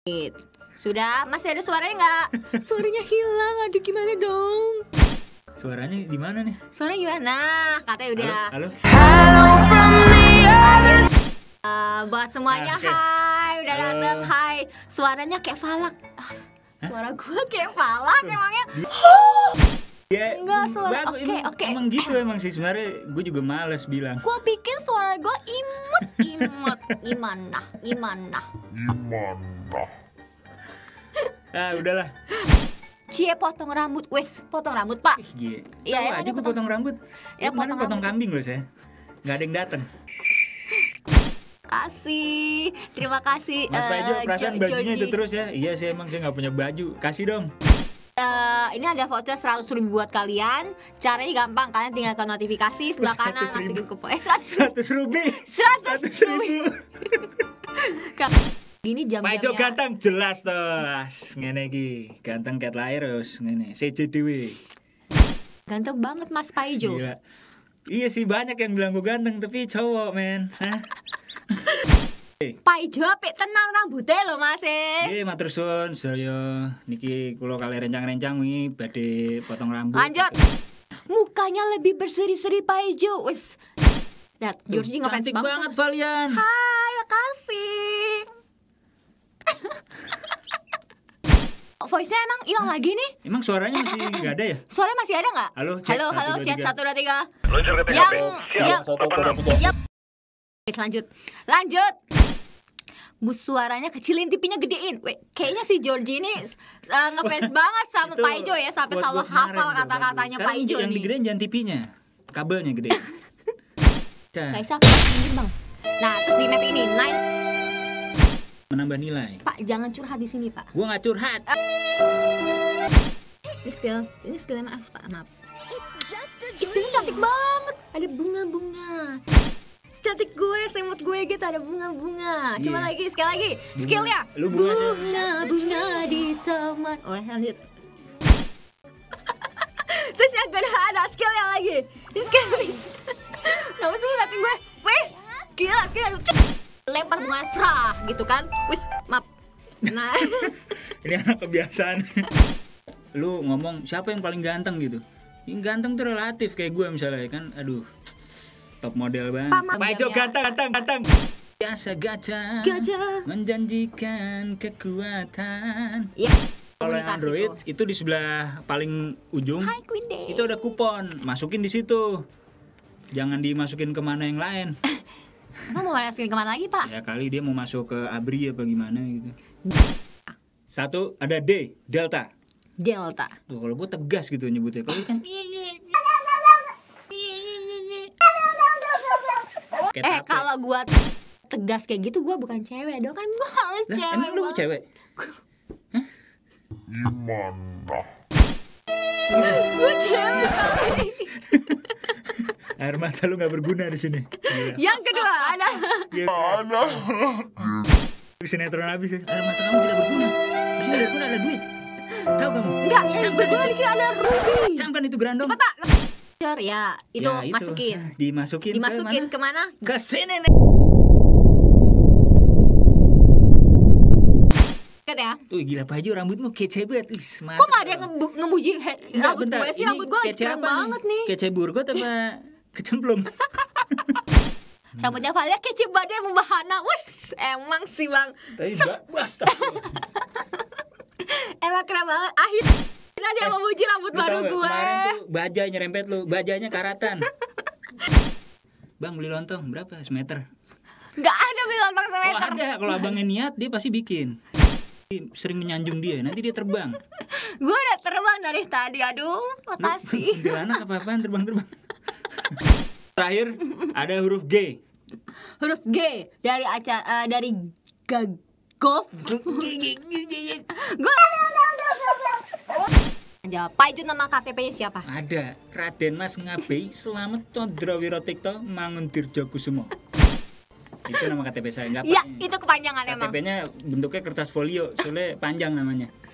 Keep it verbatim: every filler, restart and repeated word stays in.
Sudah, masih ada suaranya nggak? Suaranya hilang, aduh gimana dong? Suaranya di mana nih? Suaranya gimana? Katanya udah. Halo. Halo from the other. Uh, buat semuanya, okay. Hai, udah Halo. datang, Hai. Suaranya kayak Falak. Ah, suara gue kayak Falak emangnya. Ya, enggak suara. Oke, okay, oke. Okay. Emang gitu emang sih sebenarnya gue juga males bilang. Gue pikir suara gue imut, imut, gimana, gimana, Gimana? Ah, udahlah. Cie potong rambut, wes potong rambut pak. Iya, ya, ya, aja gue potong, potong rambut. Ya, ya kemarin potong, potong rambut. kambing loh saya. Nggak ada yang datang. Kasih, terima kasih. Mas Paijo, uh, perasaan Jo- bajunya Georgie. itu terus ya. Iya sih emang saya nggak punya baju. Kasih dong. Uh, ini ada voucher seratus ribu buat kalian. Caranya gampang, kalian tinggal ke notifikasi sebelah kanan seratus masukin ribu. kupon. Eh seratus Seratus rubi. seratus ribu. Gini Paijo jam-jamnya. ganteng jelas toh. Ngene iki, ganteng ket lahir terus ngene. C J dhewe. Ganteng banget Mas Paijo. Gila. Iya sih banyak yang bilang gue ganteng tapi cowok men. Hah? Paijo apik tenan rambutnya lho Mas. Nggih matur suwun saya niki kula kali rencang-rencang wingi badhe potong rambut. Lanjut. Mukanya lebih berseri-seri Paijo. Wes. Lihat, Georgie ngefans Cantik banget. banget Valian. Hai, makasih. Voice-nya emang hilang lagi nih? Emang suaranya masih nggak ada ya? Suaranya masih ada nggak? Halo, cek, halo, satu, halo, dua, chat tiga. satu dua tiga. Luncur ke T K P. Yang, Siap. yang, Satu, dua, tiga. Yap. Oke, lanjut, lanjut. Bu suaranya kecilin, tipinya gedein. Weh, kayaknya si Georgie ini uh, ngefans banget sama Itu Paijo ya, sampai buat selalu gua kemarin hafal tuh, kata-katanya bagus. Paijo Sekarang yang nih. digedein jangan tipinya, kabelnya gede. Cah, Kaisa, pinggir bang. Nah, terus di map ini, nine. menambah nilai. Pak, jangan curhat di sini Pak. Gua nggak curhat. Ini skill, ini skill yang maaf Pak, maaf. Ih, skillnya cantik banget, ada bunga-bunga. Cantik gue, semut gue gitu, ada bunga-bunga. Coba Iya. lagi, sekali lagi, skillnya. Lu bunga siapa? Bunga-bunga di taman. Oh, lanjut. Terus yang kedua ada skillnya lagi. Ini skill nih. Kenapa sih ngeliatin gue? Wih, gila skillnya. Lempar bunga serah gitu kan. Wis, maaf. Nah, Ini anak kebiasaan. Lu ngomong siapa yang paling ganteng gitu? Yang ganteng tuh relatif kayak gue misalnya kan. Aduh, top model banget. Pamam Paijo jamnya. ganteng, ganteng, ganteng. Biasa gajah, gajah. menjanjikan kekuatan. Iya. Kalau yang Komunikasi Android tuh. itu di sebelah paling ujung Hai Queen Day. itu ada kupon, masukin di situ. Jangan dimasukin kemana yang lain. Emang mau masukin kemana lagi Pak? Ya kali dia mau masuk ke Abri apa gimana gitu. Satu ada D, Delta. Delta. Tuh kalau gue tegas gitu nyebutnya. Kalau kan kayak Eh tape. kalau gua tegas kayak gitu gua bukan cewek dong, kan gua harus Lah, cewek. emang lu banget. cewek? Gimana? Gua cewek kali. Air mata lu nggak berguna di sini. Gila. Yang kedua ada Ada. Sinetron habis ya. Air mata kamu tidak berguna. Di sini berguna ada duit. Tahu kamu? enggak yang kedua di sini ada Ruby. Camkan itu gerandong. Cepat Pak. Ya, itu Ya, itu. masukin. Nah, dimasukin, Dimasukin ke mana? kemana? Ke sini nih. Lihat ya. Tuh gila Paijo rambutmu kece banget. Ih, Kok nggak ada yang ngebu- ngemuji he- Enggak, rambut bentar. gue sih? Ini Rambut gue kece keren apa banget nih. Kece burgot apa kecemplung? Rambutnya Valia kece badai membahana. Wes, emang sih bang. Tapi enggak basta. Emang keren banget. Akhirnya dia memuji rambut Lu baru tahu nggak, gue. kemarin tuh bajai nyerempet lu, bajanya karatan. Bang beli lontong berapa? Semeter? Gak ada bilang bang Oh semeter. ada, kalau abangnya niat dia pasti bikin. Sering menyanjung dia, nanti dia terbang. Gue udah terbang dari tadi, aduh, makasih. Kuntilanak apa-apaan terbang-terbang. Terakhir ada huruf G. Huruf G dari acara uh, dari Gagov. Gue jawab. Paijo nama K T P-nya siapa? Ada Raden Mas Ngabei Selamat Condrawiro Tikto Mangun Dirjo Kusumo. Itu nama K T P saya, enggak Iya, apa. itu kepanjangan emang. K T P-nya bentuknya kertas folio, soalnya panjang namanya.